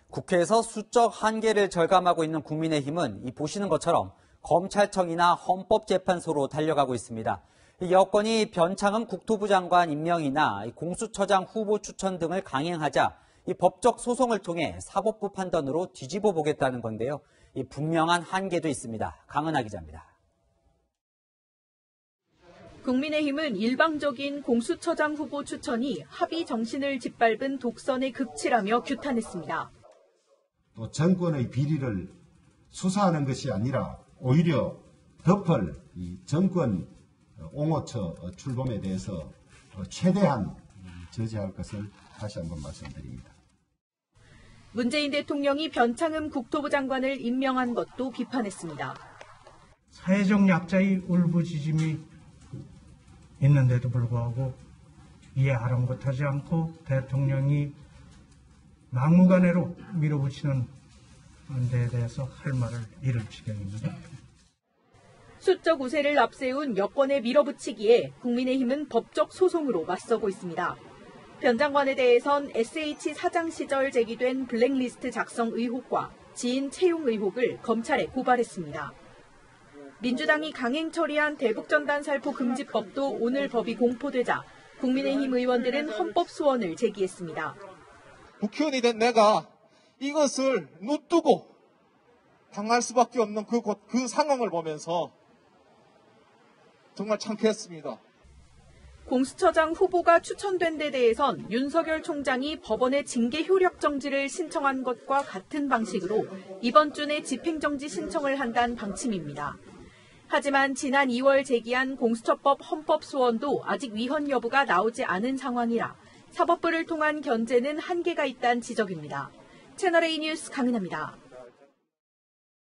국회에서 수적 한계를 절감하고 있는 국민의힘은 보시는 것처럼 검찰청이나 헌법재판소로 달려가고 있습니다. 여권이 변창흠 국토부 장관 임명이나 공수처장 후보 추천 등을 강행하자 법적 소송을 통해 사법부 판단으로 뒤집어 보겠다는 건데요. 분명한 한계도 있습니다. 강은하 기자입니다. 국민의힘은 일방적인 공수처장 후보 추천이 합의 정신을 짓밟은 독선의 극치라며 규탄했습니다. 또 정권의 비리를 수사하는 것이 아니라 오히려 덮을 이 정권 옹호처 출범에 대해서 최대한 저지할 것을 다시 한번 말씀드립니다. 문재인 대통령이 변창흠 국토부 장관을 임명한 것도 비판했습니다. 사회적 약자의 울부짖음이 있는데도 불구하고 이해 아랑곳하지 않고 대통령이 막무가내로 밀어붙이는 데에 대해서 할 말을 잃을 지경입니다. 수적 우세를 앞세운 여권의 밀어붙이기에 국민의힘은 법적 소송으로 맞서고 있습니다. 변 장관에 대해선 SH 사장 시절 제기된 블랙리스트 작성 의혹과 지인 채용 의혹을 검찰에 고발했습니다. 민주당이 강행 처리한 대북전단 살포 금지법도 오늘 법이 공포되자 국민의힘 의원들은 헌법 소원을 제기했습니다. 국회의원이 된 내가 이것을 눕두고 당할 수밖에 없는 그 상황을 보면서 정말 창피했습니다. 공수처장 후보가 추천된 데 대해선 윤석열 총장이 법원에 징계 효력 정지를 신청한 것과 같은 방식으로 이번 주 내 집행정지 신청을 한다는 방침입니다. 하지만 지난 2월 제기한 공수처법 헌법 소원도 아직 위헌 여부가 나오지 않은 상황이라 사법부를 통한 견제는 한계가 있다는 지적입니다. 채널A 뉴스 강은하입니다.